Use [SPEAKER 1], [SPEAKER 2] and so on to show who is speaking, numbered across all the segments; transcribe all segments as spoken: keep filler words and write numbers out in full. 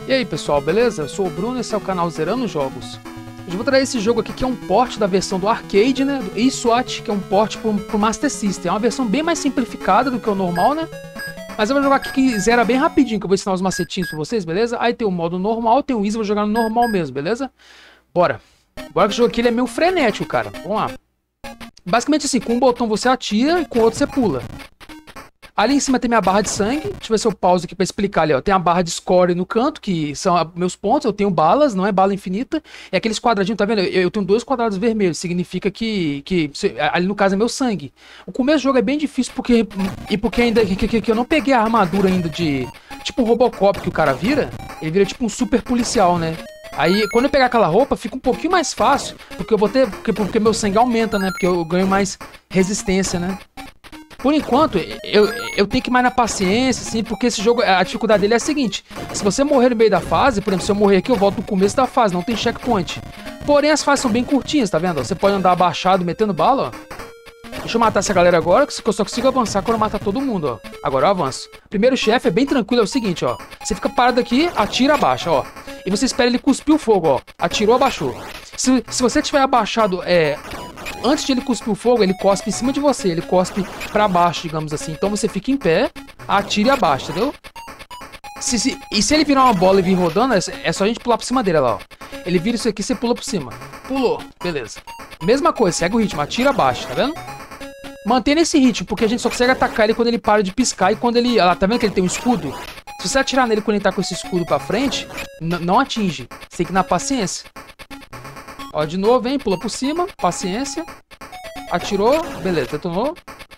[SPEAKER 1] E aí pessoal, beleza? Eu sou o Bruno, esse é o canal Zerando Jogos. Hoje eu vou trazer esse jogo aqui que é um port da versão do arcade, né? Do eSWAT, que é um port pro, pro Master System. É uma versão bem mais simplificada do que o normal, né? Mas eu vou jogar aqui que zera bem rapidinho, que eu vou ensinar os macetinhos pra vocês, beleza? Aí tem o modo normal, tem o easy, eu vou jogar no normal mesmo, beleza? Bora! Bora que o jogo aqui ele é meio frenético, cara. Vamos lá. Basicamente assim, com um botão você atira e com o outro você pula. Ali em cima tem minha barra de sangue. Deixa eu ver se eu pauso aqui pra explicar ali, ó. Tem a barra de score no canto, que são a, meus pontos. Eu tenho balas, não é bala infinita. É aqueles quadradinhos, tá vendo? Eu, eu tenho dois quadrados vermelhos. Significa que, que... Ali no caso é meu sangue. O começo do jogo é bem difícil porque... E porque ainda... Que, que, que eu não peguei a armadura ainda de... Tipo o Robocop que o cara vira. Ele vira tipo um super policial, né? Aí, quando eu pegar aquela roupa, fica um pouquinho mais fácil. Porque eu vou ter... Porque, porque meu sangue aumenta, né? Porque eu ganho mais resistência, né? Por enquanto, eu, eu tenho que ir mais na paciência, assim, porque esse jogo, a dificuldade dele é a seguinte. Se você morrer no meio da fase, por exemplo, se eu morrer aqui, eu volto no começo da fase, não tem checkpoint. Porém, as fases são bem curtinhas, tá vendo? Você pode andar abaixado, metendo bala, ó. Deixa eu matar essa galera agora, que eu só consigo avançar quando eu matar todo mundo, ó. Agora eu avanço. Primeiro chefe é bem tranquilo, é o seguinte, ó. Você fica parado aqui, atira, abaixa, ó. E você espera ele cuspir o fogo, ó. Atirou, abaixou. Se, se você tiver abaixado, é... Antes de ele cuspir o fogo, ele cospe em cima de você. Ele cospe pra baixo, digamos assim. Então você fica em pé, atira e abaixa, entendeu? Se, se, e se ele virar uma bola e vir rodando, é, é só a gente pular por cima dele, lá, ó. Ele vira isso aqui, você pula por cima. Pulou, beleza. Mesma coisa, segue o ritmo, atira, abaixa, tá vendo? Mantenha esse ritmo, porque a gente só consegue atacar ele quando ele para de piscar e quando ele... Olha lá, tá vendo que ele tem um escudo? Se você atirar nele quando ele tá com esse escudo pra frente, não atinge. Você tem que ir na paciência. Ó, de novo, vem, pula por cima, paciência. Atirou, beleza, detonou.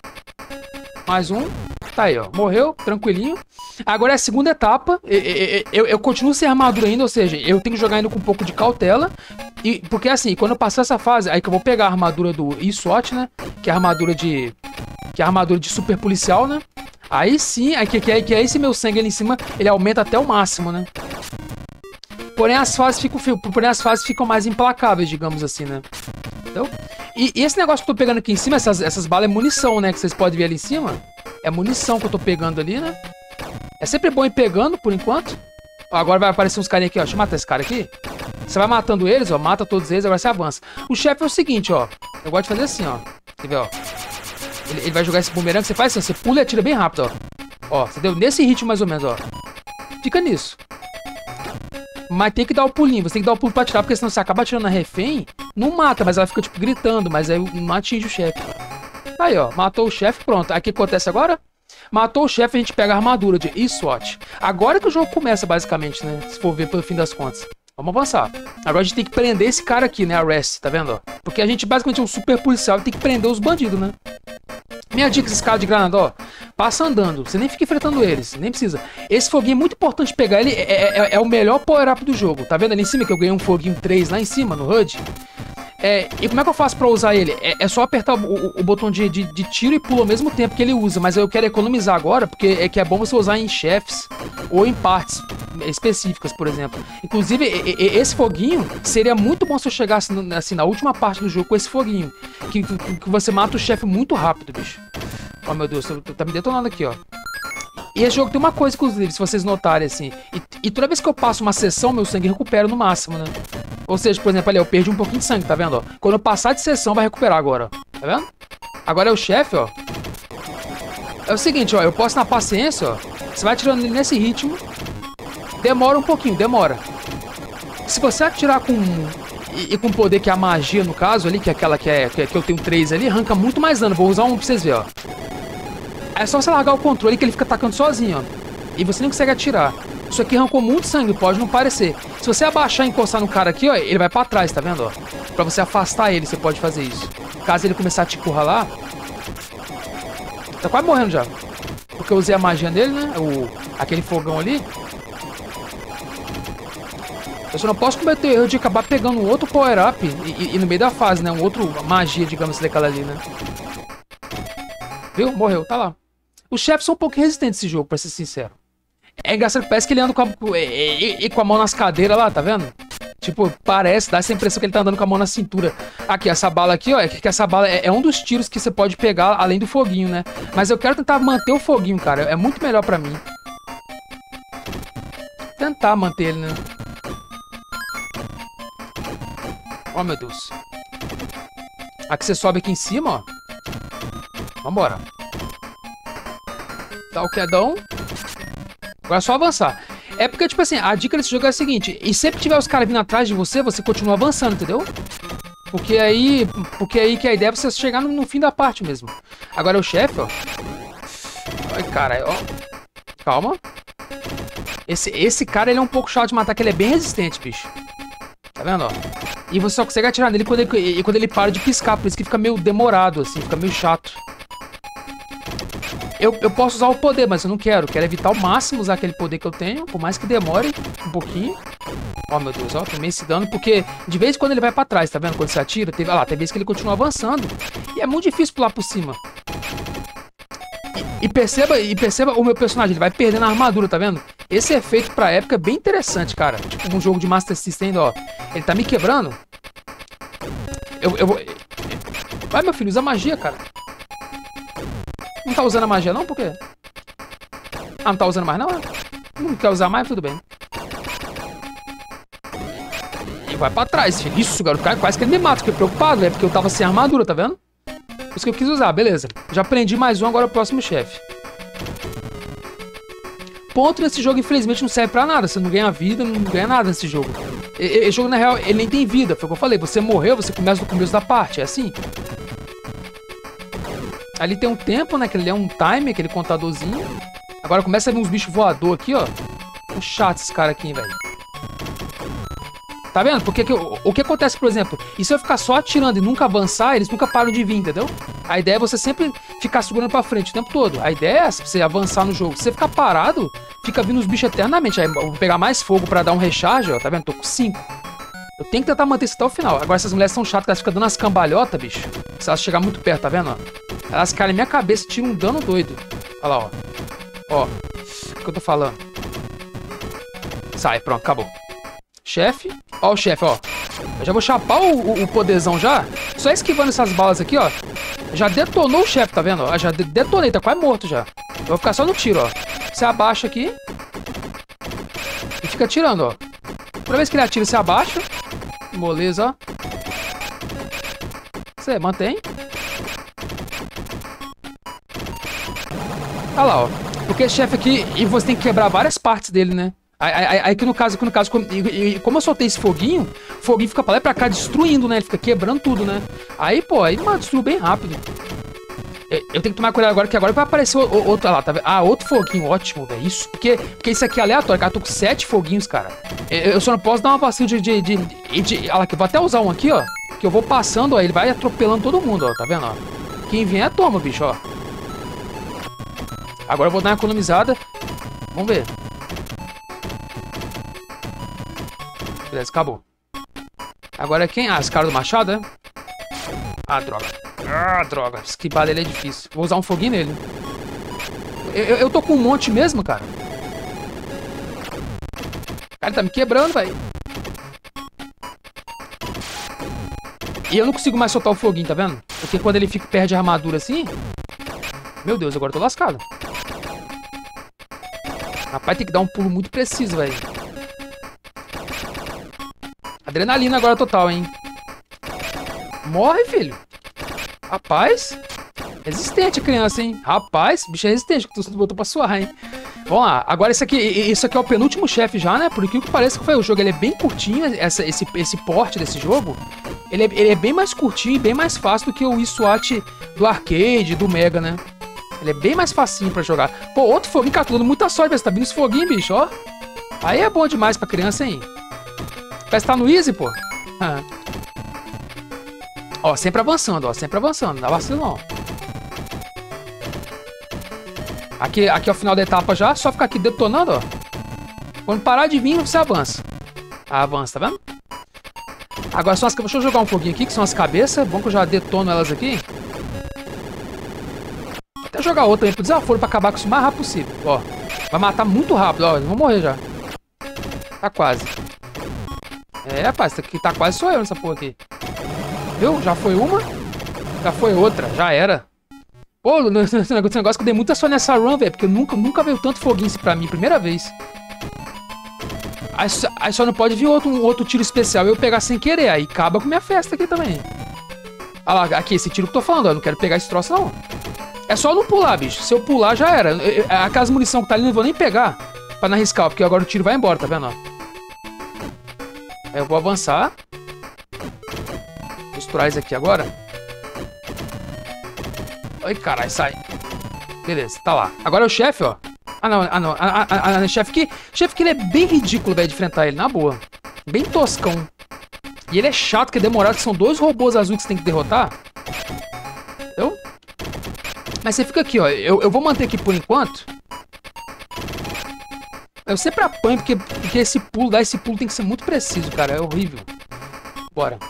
[SPEAKER 1] Mais um. Tá aí, ó, morreu, tranquilinho. Agora é a segunda etapa. Eu, eu, eu, eu continuo sem armadura ainda, ou seja, eu tenho que jogar ainda com um pouco de cautela. E, porque assim, quando eu passar essa fase, aí que eu vou pegar a armadura do eSWAT, né? Que é a armadura de... Que é a armadura de super policial, né? Aí sim, aí que, que, que é esse meu sangue ali em cima, ele aumenta até o máximo, né? Porém as fases ficam, porém as fases ficam mais implacáveis, digamos assim, né? Entendeu? E, e esse negócio que eu tô pegando aqui em cima, essas, essas balas é munição, né? Que vocês podem ver ali em cima. É munição que eu tô pegando ali, né? É sempre bom ir pegando, por enquanto. Ó, agora vai aparecer uns carinha aqui, ó. Deixa eu matar esse cara aqui. Você vai matando eles, ó. Mata todos eles, agora você avança. O chefe é o seguinte, ó. Eu gosto de fazer assim, ó. Quer ver, ó. Ele, ele vai jogar esse bumerangue, você faz assim, você pula e atira bem rápido, ó. Ó, você deu nesse ritmo mais ou menos, ó. Fica nisso. Mas tem que dar o pulinho, você tem que dar o pulo pra atirar, porque senão você acaba atirando na refém, não mata, mas ela fica, tipo, gritando, mas aí não atinge o chefe. Aí, ó, matou o chefe, pronto. Aí o que acontece agora? Matou o chefe, a gente pega a armadura de eSWAT. Agora que o jogo começa, basicamente, né? Se for ver pelo fim das contas. Vamos avançar. Agora a gente tem que prender esse cara aqui, né? Arrest, tá vendo, ó? Porque a gente basicamente é um super policial e tem que prender os bandidos, né? Minha dica, esses caras de granada, ó. Passa andando, você nem fica enfrentando eles, nem precisa. Esse foguinho é muito importante pegar, ele é, é, é o melhor power-up do jogo. Tá vendo ali em cima que eu ganhei um foguinho três lá em cima, no H U D? É, e como é que eu faço pra usar ele? É, é só apertar o, o, o botão de, de, de tiro e pulo ao mesmo tempo que ele usa. Mas eu quero economizar agora, porque é que é bom você usar em chefes ou em partes específicas, por exemplo. Inclusive, e, e, esse foguinho seria muito bom se eu chegasse no, assim, na última parte do jogo com esse foguinho. Que, que, que você mata o chefe muito rápido, bicho. Ó, meu Deus, tá me detonando aqui, ó. E esse jogo tem uma coisa, inclusive, se vocês notarem, assim. E, e toda vez que eu passo uma sessão, meu sangue recupera no máximo, né? Ou seja, por exemplo, ali, eu perdi um pouquinho de sangue, tá vendo, ó? Quando eu passar de sessão, vai recuperar agora, ó. Tá vendo? Agora é o chefe, ó. É o seguinte, ó. Eu posso na paciência, ó. Você vai atirando ele nesse ritmo. Demora um pouquinho, demora. Se você atirar com... E, e com poder que é a magia, no caso, ali, que é aquela que, é, que, é, que eu tenho três ali, arranca muito mais dano. Vou usar um pra vocês verem, ó. É só você largar o controle que ele fica atacando sozinho, ó. E você nem consegue atirar. Isso aqui arrancou muito sangue, pode não parecer. Se você abaixar e encostar no cara aqui, ó, ele vai pra trás, tá vendo, ó? Pra você afastar ele, você pode fazer isso. Caso ele começar a te encurralar... Tá quase morrendo já. Porque eu usei a magia nele, né? O, aquele fogão ali. Eu só não posso cometer o erro de acabar pegando um outro power-up e, e, e no meio da fase, né? Um outro magia, digamos assim, daquela ali, né? Viu? Morreu, tá lá. Os chefes são um pouco resistentes nesse jogo, pra ser sincero. É engraçado que parece que ele anda com a, e, e com a mão nas cadeiras lá, tá vendo? Tipo, parece, dá essa impressão que ele tá andando com a mão na cintura. Aqui, essa bala aqui, ó, é que essa bala é, é um dos tiros que você pode pegar além do foguinho, né? Mas eu quero tentar manter o foguinho, cara. É muito melhor pra mim. Tentar manter ele, né? Oh, meu Deus. Aqui você sobe aqui em cima, ó. Vambora. Dá o quedão. Agora é só avançar. É porque, tipo assim, a dica desse jogo é a seguinte. E sempre que tiver os caras vindo atrás de você, você continua avançando, entendeu? Porque aí... Porque aí que a ideia é você chegar no, no fim da parte mesmo. Agora o chefe, ó. Ai, caralho, ó. Calma. Esse, esse cara, ele é um pouco chato de matar, que ele é bem resistente, bicho. Tá vendo, ó? E você só consegue atirar nele quando ele, quando ele para de piscar. Por isso que fica meio demorado, assim. Fica meio chato. Eu, eu posso usar o poder, mas eu não quero. Quero evitar ao máximo usar aquele poder que eu tenho. Por mais que demore um pouquinho. Ó, oh, meu Deus, ó. Tomei esse dano. Porque de vez em quando ele vai pra trás, tá vendo? Quando você atira. Teve, ah lá, tem vezes que ele continua avançando. E é muito difícil pular por cima. E, e, perceba, e perceba o meu personagem. Ele vai perdendo a armadura, tá vendo? Esse efeito pra época é bem interessante, cara. Tipo um jogo de Master System ainda, ó. Ele tá me quebrando. Eu, eu vou... Vai, meu filho, usa magia, cara. Não tá usando a magia, não? Por quê? Ah, não tá usando mais, não? Não quer usar mais? Tudo bem. E vai pra trás, filho. Isso, garoto. Quase que ele me mata. Fiquei preocupado, é porque eu tava sem armadura, tá vendo? Por isso que eu quis usar, beleza. Já aprendi mais um, agora é o próximo chefe. Ponto nesse jogo, infelizmente, não serve pra nada. Você não ganha vida, não ganha nada nesse jogo. Esse jogo, na real, ele nem tem vida. Foi o que eu falei. Você morreu, você começa do começo da parte. É assim. Ali tem um tempo, né? Que ele é um timer, aquele contadorzinho. Agora começa a vir uns bichos voador aqui, ó. Tô chato esses caras aqui, velho. Tá vendo? Porque que, o, o que acontece, por exemplo, e se eu ficar só atirando e nunca avançar, eles nunca param de vir, entendeu? A ideia é você sempre ficar segurando pra frente o tempo todo. A ideia é essa, pra você avançar no jogo. Se você ficar parado, fica vindo os bichos eternamente. Aí eu vou pegar mais fogo pra dar um recharge, ó. Tá vendo? Tô com cinco. Eu tenho que tentar manter isso até o final. Agora essas mulheres são chatas, elas ficam dando umas cambalhotas, bicho. Se elas chegarem muito perto, tá vendo, ó? Elas caem na minha cabeça e tiram um dano doido. Olha lá, ó. Ó. O que eu tô falando? Sai, pronto, acabou. Chefe. Ó o chefe, ó. Eu já vou chapar o, o, o poderzão já. Só esquivando essas balas aqui, ó. Já detonou o chefe, tá vendo? Ó, já de detonei, tá quase morto já. Eu vou ficar só no tiro, ó. Você abaixa aqui. E fica atirando, ó. Toda vez que ele atira, você abaixa. Moleza, ó. Você mantém. Olha lá, ó. Porque esse chefe aqui, e você tem que quebrar várias partes dele, né? Aí, aí, aí que no caso, que no caso como, e, como eu soltei esse foguinho, o foguinho fica pra lá e pra cá destruindo, né? Ele fica quebrando tudo, né? Aí, pô, aí, mano, destruiu bem rápido. Eu, eu tenho que tomar cuidado agora, que agora vai aparecer o, o, outro, lá, tá vendo? Ah, outro foguinho, ótimo, velho. Isso, porque, porque isso aqui é aleatório, cara. Eu tô com sete foguinhos, cara. Eu, eu só não posso dar uma vacina de, de, de, de, de... Olha lá, que eu vou até usar um aqui, ó. Que eu vou passando, ó, ele vai atropelando todo mundo, ó. Tá vendo, ó? Quem vier, toma, bicho, ó. Agora eu vou dar uma economizada. Vamos ver. Beleza, acabou. Agora é quem? Ah, esse cara do machado, é? Ah, droga. Ah, droga. Esquivar dele é difícil. Vou usar um foguinho nele. Eu, eu, eu tô com um monte mesmo, cara. O cara tá me quebrando, velho. E eu não consigo mais soltar o foguinho, tá vendo? Porque quando ele fica, perde a armadura assim... Meu Deus, agora eu tô lascado. Rapaz, tem que dar um pulo muito preciso, velho. Adrenalina agora total, hein? Morre, filho. Rapaz. Resistente a criança, hein? Rapaz, bicho é resistente, que tu botou pra suar, hein? Vamos lá. Agora esse aqui, isso aqui é o penúltimo chefe já, né? Por incrível que pareça que foi o jogo. Ele é bem curtinho, essa, esse, esse porte desse jogo. Ele é, ele é bem mais curtinho e bem mais fácil do que o SWAT do arcade, do Mega, né? Ele é bem mais facinho pra jogar. Pô, outro foguinho, cara, tô dando muita sorte, velho. Você tá vindo esse foguinho, bicho, ó. Aí é bom demais pra criança, hein? Parece que tá no easy, pô. Ah. Ó, sempre avançando, ó. Sempre avançando. Não dá vacilo, não. Aqui, aqui é o final da etapa já. Só ficar aqui detonando, ó. Quando parar de vir, você avança. Ah, avança, tá vendo? Agora são as... Deixa eu jogar um foguinho aqui, que são as cabeças. Bom que eu já detono elas aqui. Até jogar outra aí pro desaforo pra acabar com isso o mais rápido possível. Ó. Vai matar muito rápido, ó. Eles vão morrer já. Tá quase. É, rapaz, isso aqui tá quase sou eu nessa porra aqui. Viu? Já foi uma. Já foi outra. Já era. Pô, esse negócio que eu dei muita sorte nessa run, velho. Porque nunca, nunca veio tanto foguinho pra mim. Primeira vez. Aí, aí só não pode vir outro, um outro tiro especial e eu pegar sem querer. Aí acaba com minha festa aqui também. Olha lá, aqui, esse tiro que eu tô falando, ó. Eu não quero pegar esse troço, não. É só não pular, bicho. Se eu pular, já era. Eu, eu, aquelas munição que tá ali, eu não vou nem pegar. Pra não arriscar, porque agora o tiro vai embora, tá vendo, ó? Aí eu vou avançar. Misturar isso aqui agora. Ai, caralho, sai. Beleza, tá lá. Agora é o chefe, ó. Ah, não, ah, não. Ah, ah, ah, chefe que... Chefe que ele é bem ridículo, velho, de enfrentar ele, na boa. Bem toscão. E ele é chato, que é demorado, que são dois robôs azuis que você tem que derrotar. Entendeu? Mas você fica aqui, ó. Eu, eu vou manter aqui por enquanto. Eu sempre apanho, porque, porque esse pulo, dar esse pulo tem que ser muito preciso, cara. É horrível. Bora.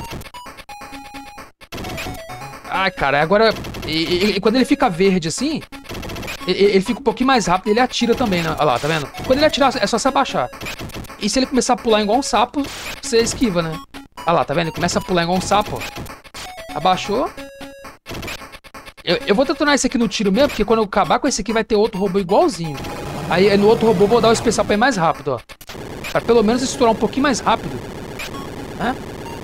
[SPEAKER 1] Ai, cara, agora... E, e, e quando ele fica verde assim... Ele, ele fica um pouquinho mais rápido e ele atira também, né? Olha lá, tá vendo? Quando ele atirar, é só se abaixar. E se ele começar a pular igual um sapo, você esquiva, né? Olha lá, tá vendo? Ele começa a pular igual um sapo, ó. Abaixou. Eu, eu vou tentar esse aqui no tiro mesmo, porque quando eu acabar com esse aqui vai ter outro robô igualzinho. Aí no outro robô eu vou dar o especial pra ir mais rápido, ó. Pra pelo menos estourar um pouquinho mais rápido. Né?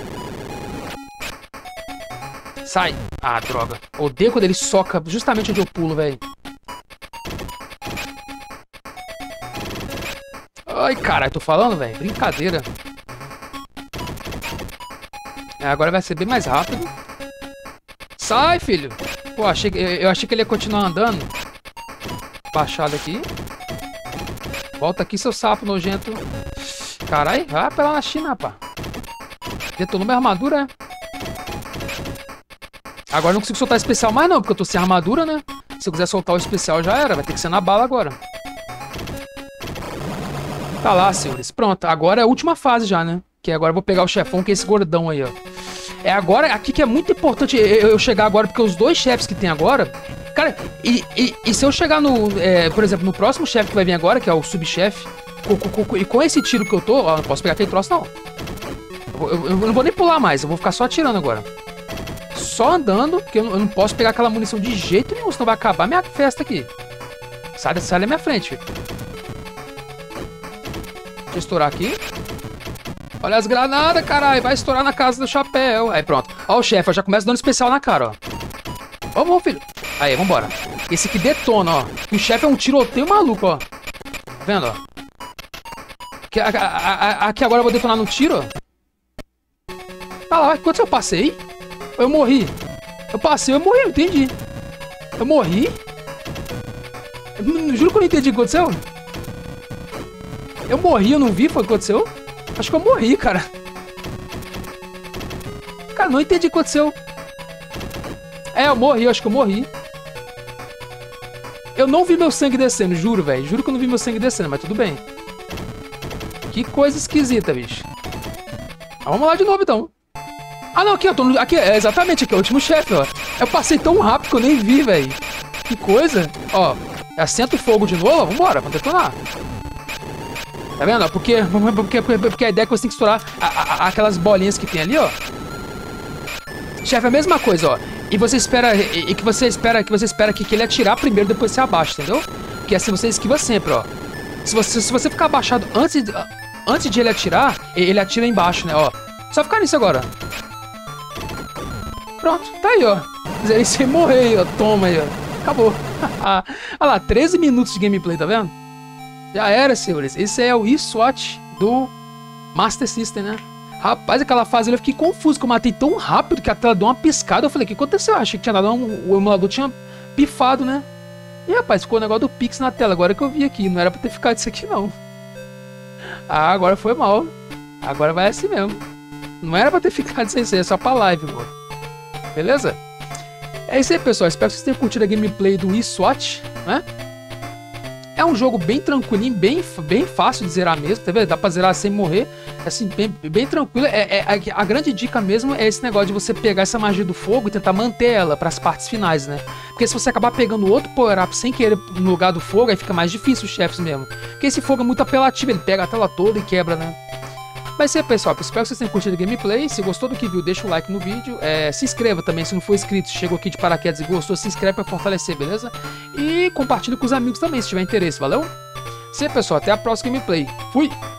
[SPEAKER 1] Sai. Ah, droga. Odeio quando ele soca justamente onde eu pulo, velho. Ai, caralho, tô falando, velho. Brincadeira. É, agora vai ser bem mais rápido. Sai, filho. Pô, achei, eu, eu achei que ele ia continuar andando. Baixado aqui. Volta aqui, seu sapo nojento. Caralho, vai pra lá na China, rapaz. Detonou minha armadura, né? Agora eu não consigo soltar especial mais não, porque eu tô sem armadura, né? Se eu quiser soltar o especial já era. Vai ter que ser na bala agora. Tá lá, senhores. Pronto, agora é a última fase já, né? Que agora eu vou pegar o chefão, que é esse gordão aí, ó. É agora, aqui que é muito importante eu chegar agora, porque os dois chefes que tem agora... Cara, e, e, e se eu chegar no... É, por exemplo, no próximo chefe que vai vir agora, que é o subchefe, com, com, com, e com esse tiro que eu tô... Ó, não posso pegar aquele troço, não. Eu, eu, eu não vou nem pular mais, eu vou ficar só atirando agora. Só andando, porque eu não, eu não posso pegar aquela munição de jeito nenhum, senão vai acabar minha festa aqui. Sai, sai da minha frente, filho. Deixa eu estourar aqui. Olha as granadas, caralho. Vai estourar na casa do chapéu. Aí, pronto. Ó o chefe, já começa dando especial na cara, ó. Vamos, vamos, filho. Aí, vambora. Esse aqui detona, ó. E o chefe é um tiroteio maluco, ó. Tá vendo, ó? Aqui, a, a, a, aqui agora eu vou detonar no tiro, ó. Ah lá, quanto eu passei? Eu morri. Eu passei, eu morri, eu entendi. Eu morri? Eu, juro que eu não entendi o que aconteceu. Eu morri, eu não vi, foi o que aconteceu? Acho que eu morri, cara. Cara, não entendi o que aconteceu. É, eu morri, eu acho que eu morri. Eu não vi meu sangue descendo, juro, velho. Juro que eu não vi meu sangue descendo, mas tudo bem. Que coisa esquisita, bicho. Ah, vamos lá de novo, então. Ah, não, aqui, eu tô no... Aqui, é exatamente aqui, é o último chefe, ó. Eu passei tão rápido que eu nem vi, velho. Que coisa. Ó, assenta o fogo de novo, vambora, vamos detonar. Tá vendo? Porque, porque, porque a ideia é que você tem que estourar a, a, aquelas bolinhas que tem ali, ó. Chefe, é a mesma coisa, ó. E você espera. E, e que você espera que você espera que, que ele atirar primeiro, depois você abaixa, entendeu? Porque assim você esquiva sempre, ó. Se você, se você ficar abaixado antes, antes de ele atirar, ele atira embaixo, né, ó. Só ficar nisso agora. Pronto, tá aí, ó. Aí você morrer aí, ó. Toma aí, ó. Acabou. Olha lá, treze minutos de gameplay, tá vendo? Já era, senhores. Esse é o eSWAT do Master System, né? Rapaz, aquela fase ali eu fiquei confuso, que eu matei tão rápido que a tela deu uma piscada. Eu falei, o que aconteceu? Eu achei que tinha dado um, o emulador tinha pifado, né? E, rapaz, ficou o negócio do Pix na tela. Agora que eu vi aqui. Não era pra ter ficado isso aqui, não. Ah, agora foi mal. Agora vai assim mesmo. Não era pra ter ficado isso aí. É só pra live, pô. Beleza? É isso aí, pessoal. Espero que vocês tenham curtido a gameplay do eSWAT, né? É um jogo bem tranquilinho, bem, bem fácil de zerar mesmo, tá vendo? Dá pra zerar sem morrer, assim, bem, bem tranquilo. É, é, a, a grande dica mesmo é esse negócio de você pegar essa magia do fogo e tentar manter ela pras partes finais, né? Porque se você acabar pegando outro power-up sem querer no lugar do fogo, aí fica mais difícil os chefes mesmo. Porque esse fogo é muito apelativo, ele pega a tela toda e quebra, né? Mas é, pessoal, espero que vocês tenham curtido o gameplay. Se gostou do que viu, deixa o like no vídeo. É, se inscreva também, se não for inscrito, chegou aqui de paraquedas e gostou, se inscreve pra fortalecer, beleza? E compartilhe com os amigos também, se tiver interesse, valeu? Isso aí, pessoal, até a próxima gameplay. Fui!